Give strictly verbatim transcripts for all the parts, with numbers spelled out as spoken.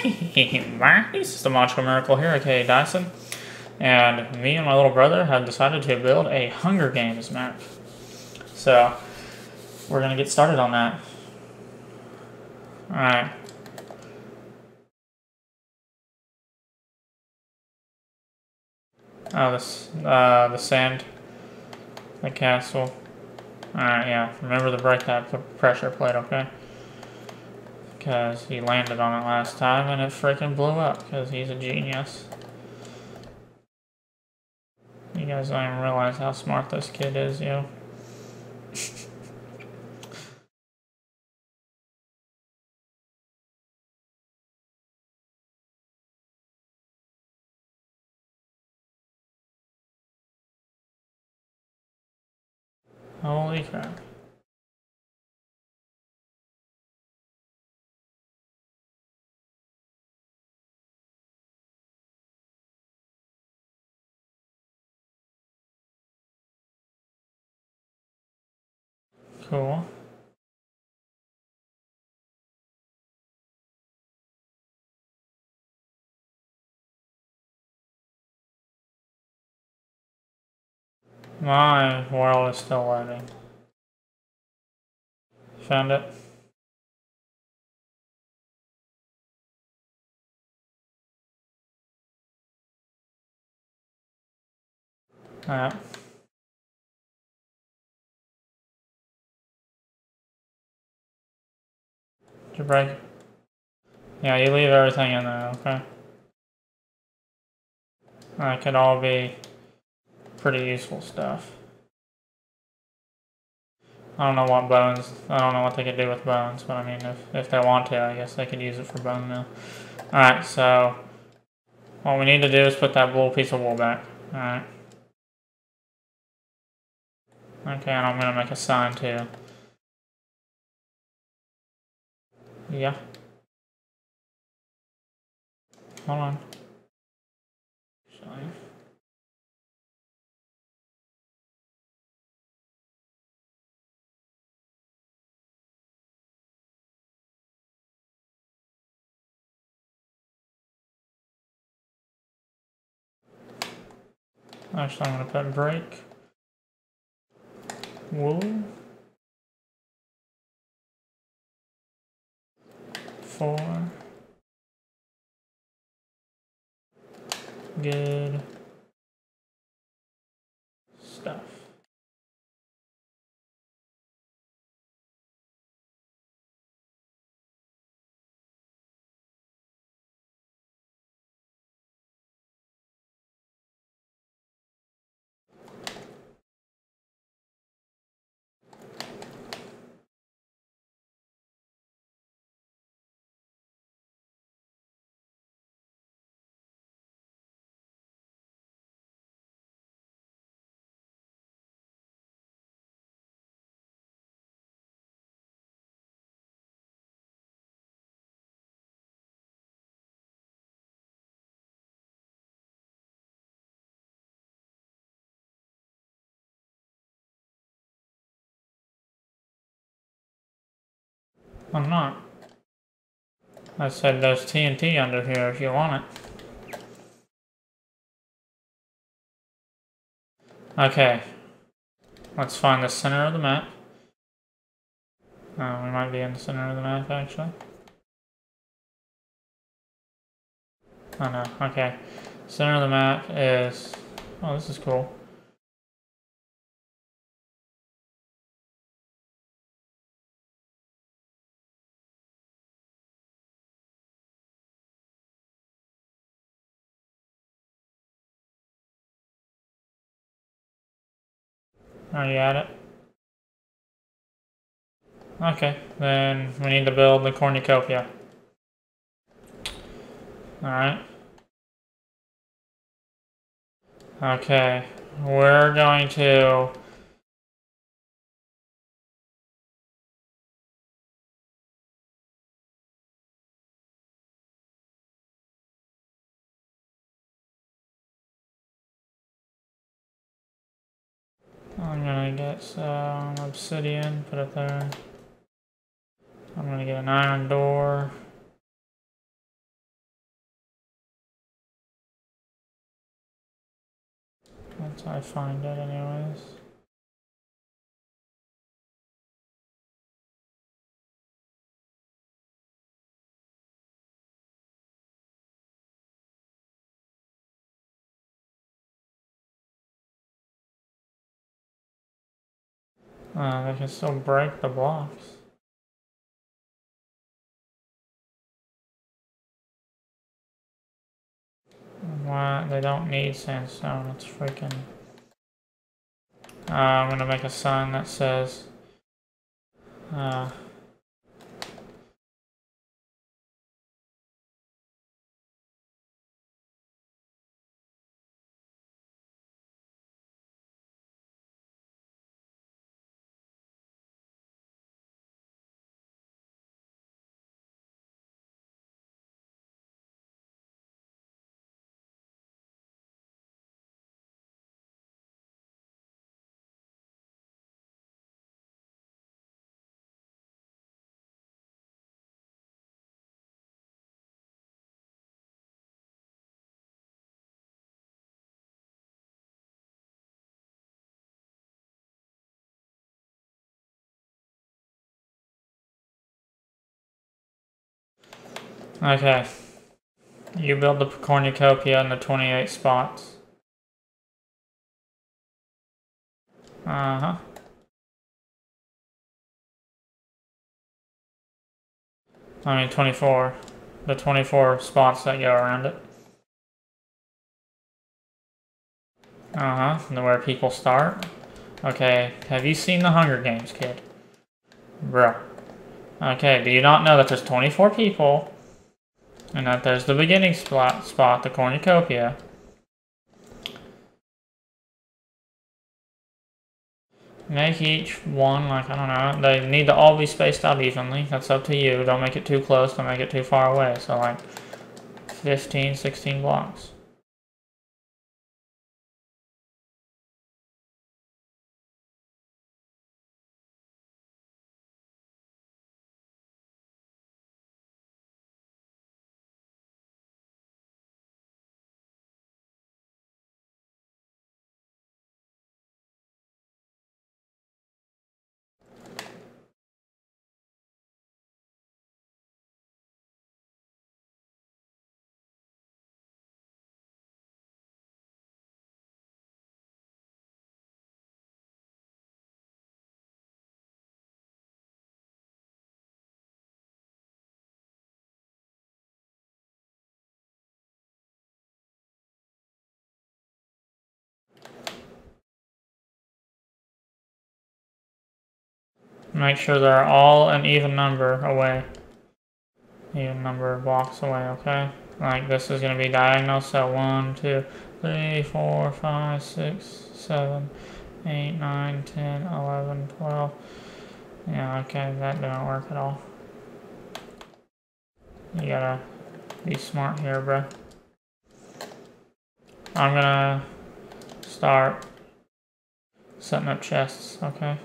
Hey, this is the Macho Miracle here, aka Dyson, and me and my little brother have decided to build a Hunger Games map. So, we're gonna get started on that. Alright. Oh, this, uh, the sand, the castle. Alright, yeah, remember to break that pressure plate, okay? Because he landed on it last time and it freaking blew up, because he's a genius. You guys don't even realize how smart this kid is, yo. Holy crap. Cool. My world is still loading. Found it. Alright. Did you break? Yeah, you leave everything in there, okay? That could all be pretty useful stuff. I don't know what bones, I don't know what they could do with bones, but I mean, if, if they want to, I guess they could use it for bone meal. Alright, so what we need to do is put that wool piece of wool back. Alright. Okay, and I'm gonna make a sign too. Yeah. Hold on. Shine. Actually, I'm gonna put break. Wool. Four. Good stuff. I'm not. I said there's T N T under here if you want it. Okay. Let's find the center of the map. Oh, we might be in the center of the map actually. Oh no, okay. Center of the map is... Oh, this is cool. Are you at it? Okay, then we need to build the cornucopia. Alright. Okay, we're going to... I'm gonna get some obsidian, put it there. I'm gonna get an iron door. until I find it anyways. Uh, they can still break the blocks. Why? They don't need sandstone. It's freaking... Uh, I'm gonna make a sign that says... Uh... Okay. You build the cornucopia in the twenty-eight spots. Uh-huh. I mean twenty-four. The twenty-four spots that go around it. Uh-huh. Where people start. Okay. Have you seen the Hunger Games, kid? Bruh. Okay, do you not know that there's twenty-four people? And that there's the beginning spot, spot the cornucopia. Make each one, like, I don't know, they need to all be spaced out evenly. That's up to you. Don't make it too close, don't make it too far away. So, like, fifteen, sixteen blocks. Make sure they're all an even number away. Even number of blocks away, okay? Like, this is going to be diagonal, so one, two, three, four, five, six, seven, eight, nine, ten, eleven, twelve. Yeah, okay, that didn't work at all. You gotta be smart here, bro. I'm gonna start setting up chests, okay?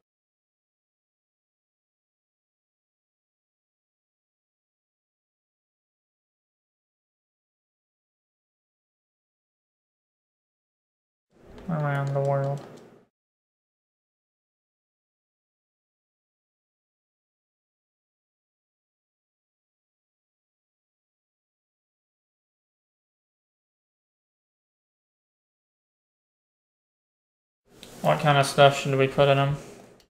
Around the world. What kind of stuff should we put in them?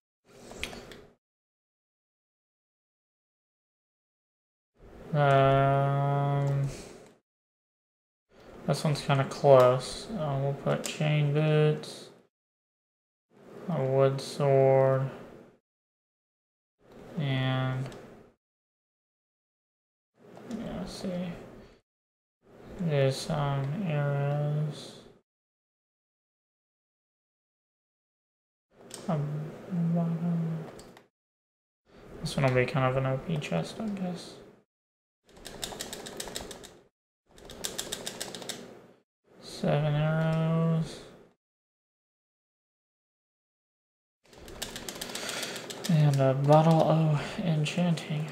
Um, this one's kind of close. Uh, we'll put chain boots, a wood sword, and yeah, let's see. There's some arrows. Um, this one will be kind of an O P chest, I guess. Seven arrows. And a bottle of enchanting.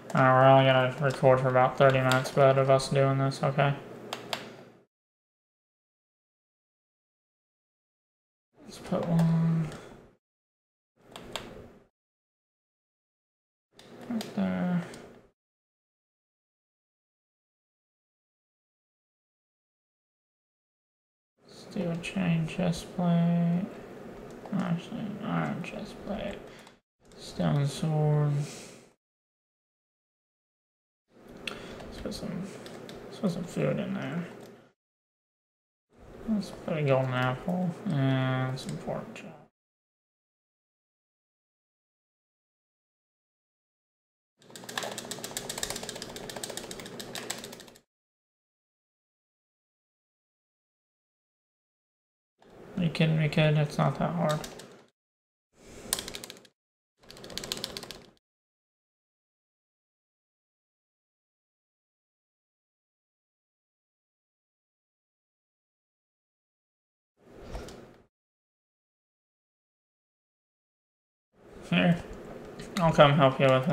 Alright, we're only gonna record for about thirty minutes, but of us doing this, okay? Let's put one right there. Let's do a chain chest plate. Actually, iron chest plate. Stone sword. Let's put some, let's put some food in there. Let's put a golden apple and some pork chop. Are you kidding me, kid? It's not that hard. Here, I'll come help you with it.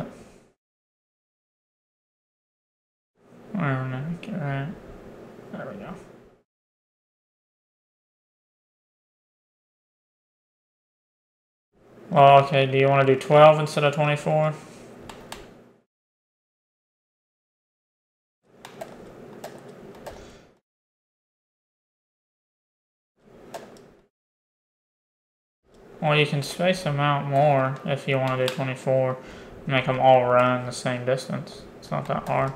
Where the heck you're at? There we go. Well, okay, do you want to do twelve instead of twenty-four? Well, you can space them out more if you want to do twenty-four. Make them all run the same distance. It's not that hard.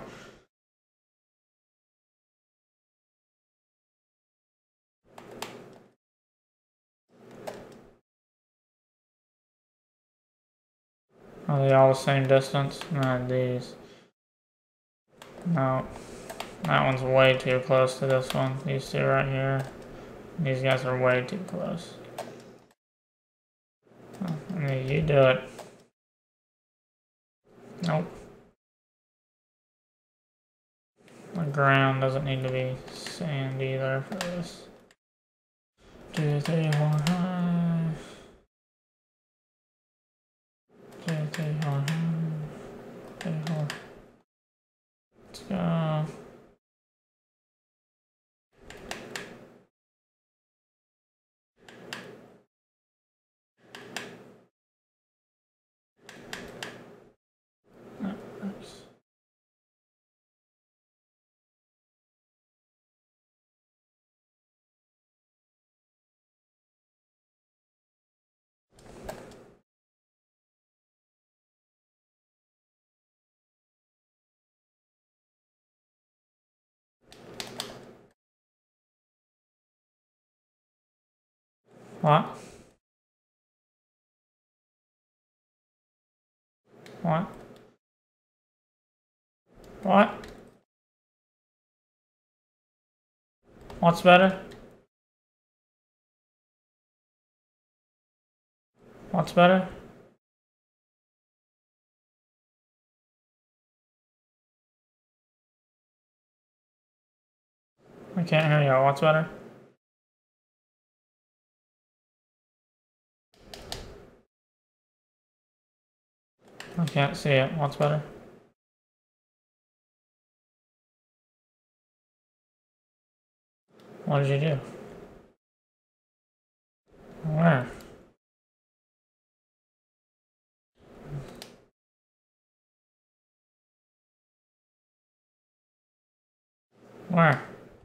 Are they all the same distance? Not these. No. That one's way too close to this one. These two right here. These guys are way too close. I mean, you do it. Nope. The ground doesn't need to be sand either for this. Two, three, four, five. Two, three, four, five. Three, four. Let's go. That works. What? What? What? What's better? What's better? I can't hear you. What's better? I can't see it. What's better? What did you do? Where? Where?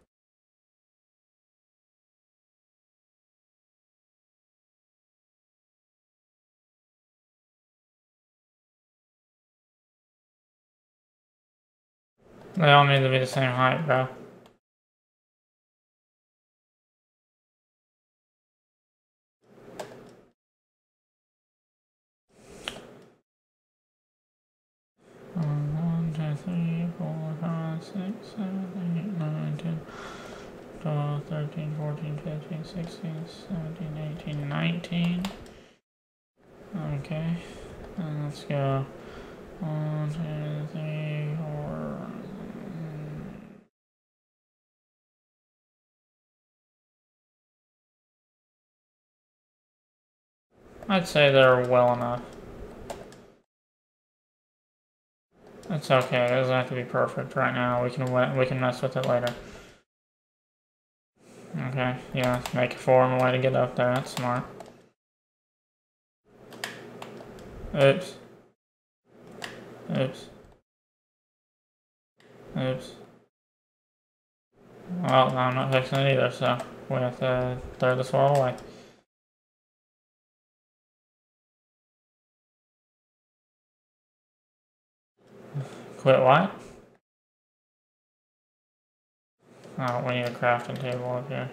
They all need to be the same height, bro. one, two, three, four, five, six, seven, eight, nine, ten, twelve, thirteen, fourteen, fifteen, sixteen, seventeen, eighteen, nineteen. Okay. And let's go. One, two, three, four. I'd say they're well enough. It's okay, it doesn't have to be perfect right now. We can we can mess with it later. Okay, yeah, make a form a way to get up there, that's smart. Oops. Oops. Oops. Well, I'm not fixing it either, so we have to throw this wall away. Quit what? Oh, we need a crafting table up here.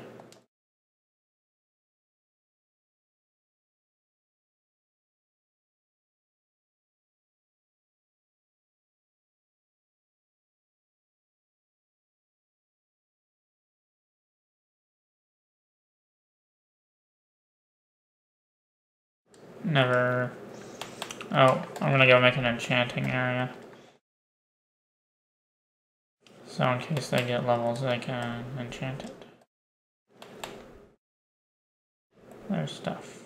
Never... Oh, I'm gonna go make an enchanting area. So in case they get levels, they can enchant it. There's stuff.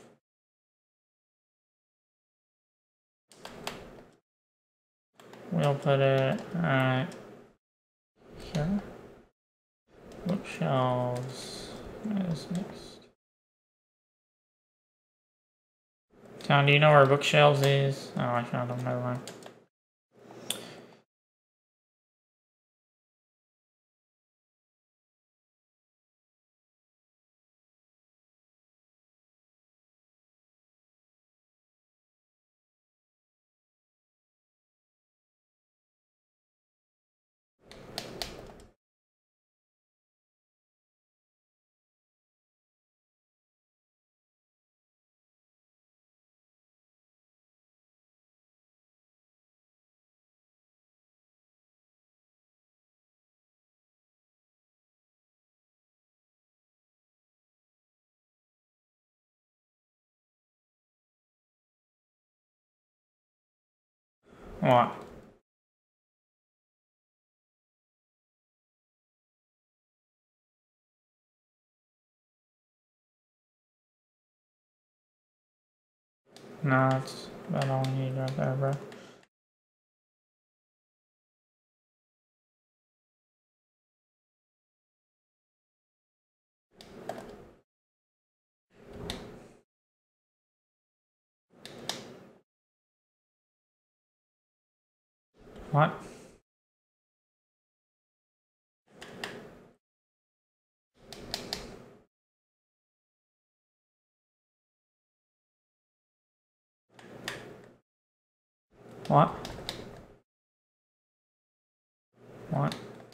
We'll put it right here. Bookshelves is next. Town, do you know where bookshelves is? Oh, I found them, never mind. What? No, that's about all we need right there, bro. What? What? What?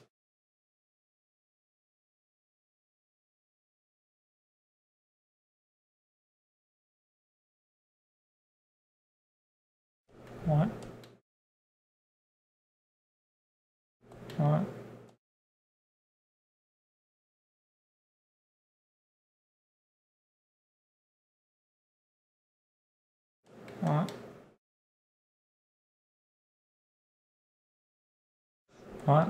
What? What? What? What?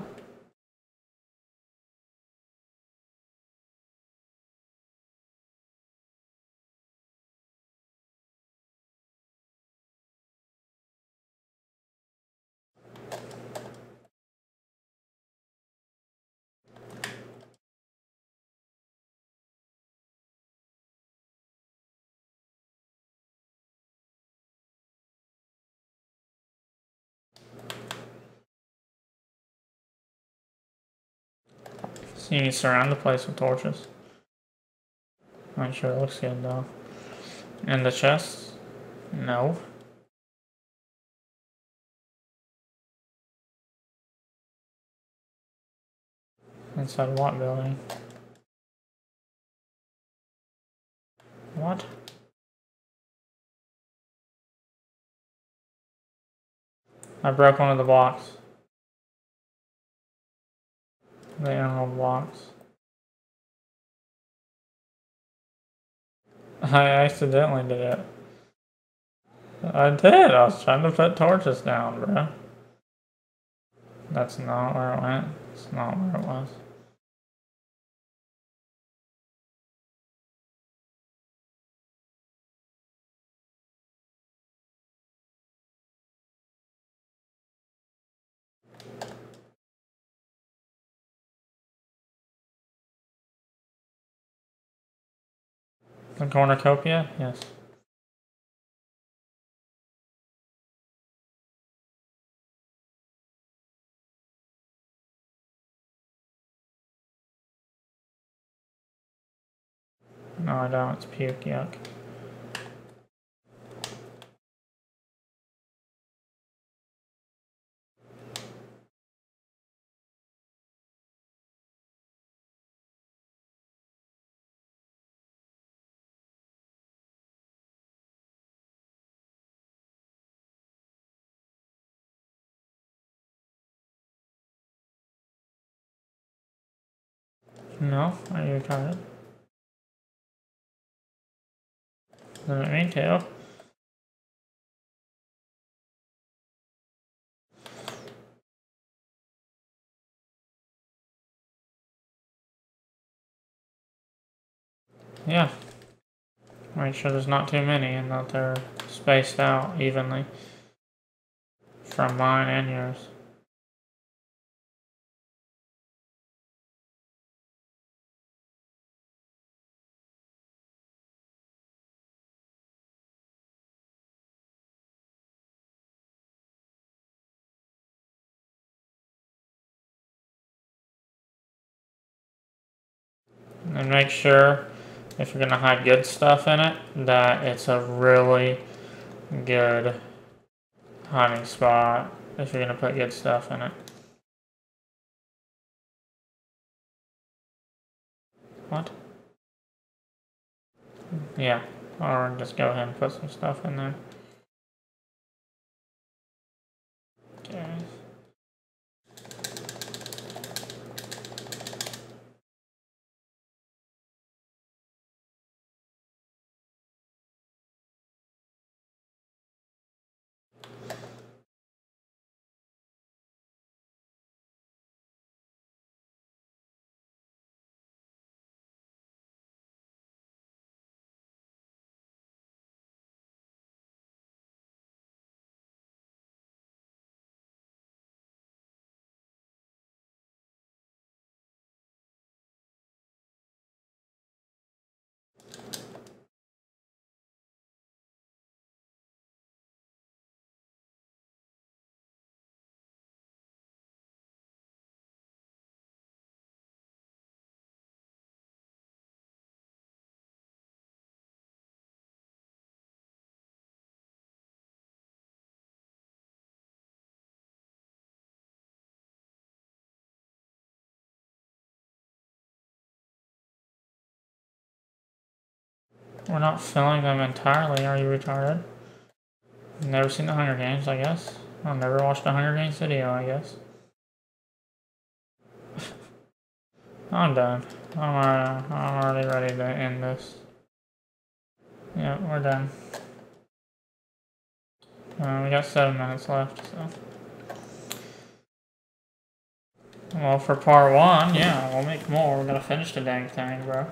So you need to surround the place with torches. I'm sure it looks good though. And the chest? No. Inside what building? What? I broke one of the blocks. The emerald blocks. I accidentally did it. I did. I was trying to put torches down, bro. That's not where it went. It's not where it was. The cornucopia? Yes. No, I don't. It's puke. Yuck. No? Are you tired? Doesn't mean to. Yeah. Make sure there's not too many and that they're spaced out evenly from mine and yours. And make sure, if you're going to hide good stuff in it, that it's a really good hiding spot if you're going to put good stuff in it. What? Yeah, or just go ahead and put some stuff in there. Okay. We're not filling them entirely, are you retarded? Never seen the Hunger Games, I guess. I've never watched a Hunger Games video, I guess. I'm done. I'm already, I'm already ready to end this. Yeah, we're done. Uh, we got seven minutes left, so. Well, for part one, yeah, we'll make more. We're gonna finish the dang thing, bro.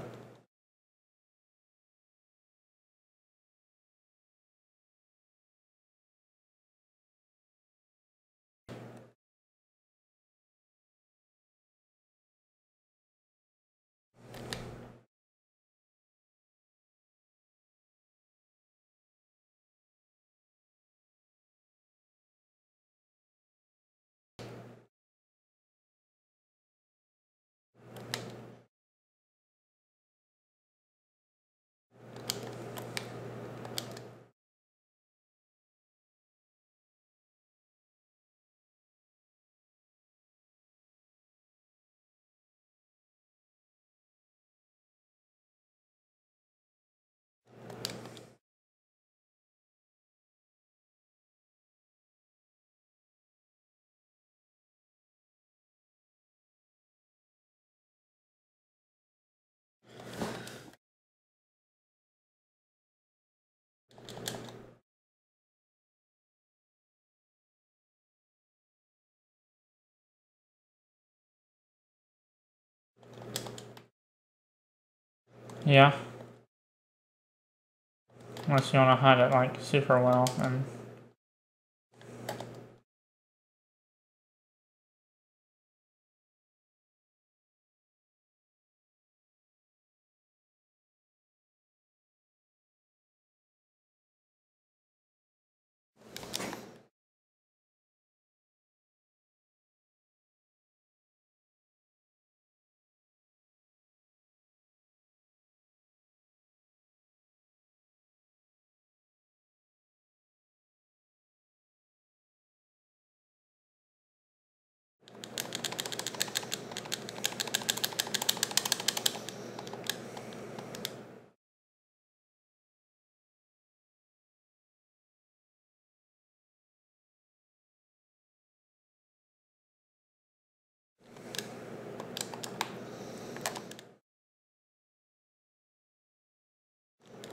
Yeah. Unless you want to hide it, like, super well, and...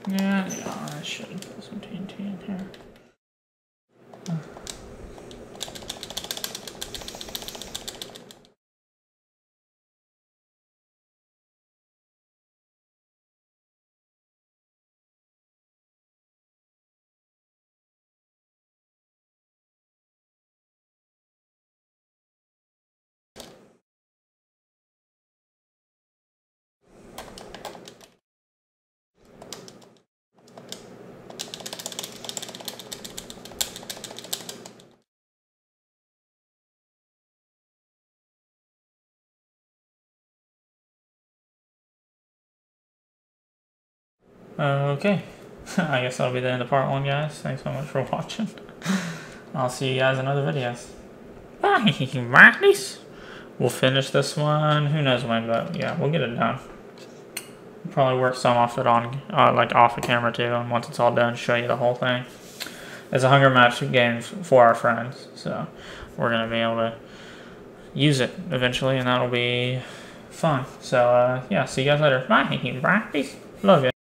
Yeah, yeah, I should put some T N T in here. Okay, I guess that'll be the end of part one, guys. Thanks so much for watching. I'll see you guys in other videos. Bye, we'll finish this one. Who knows when, but yeah, we'll get it done. We'll probably work some off it on, uh, like off the camera too, and once it's all done, show you the whole thing. It's a Hunger Match game for our friends, so we're gonna be able to use it eventually, and that'll be fun. So uh, yeah, see you guys later. Bye, Bye. Love you.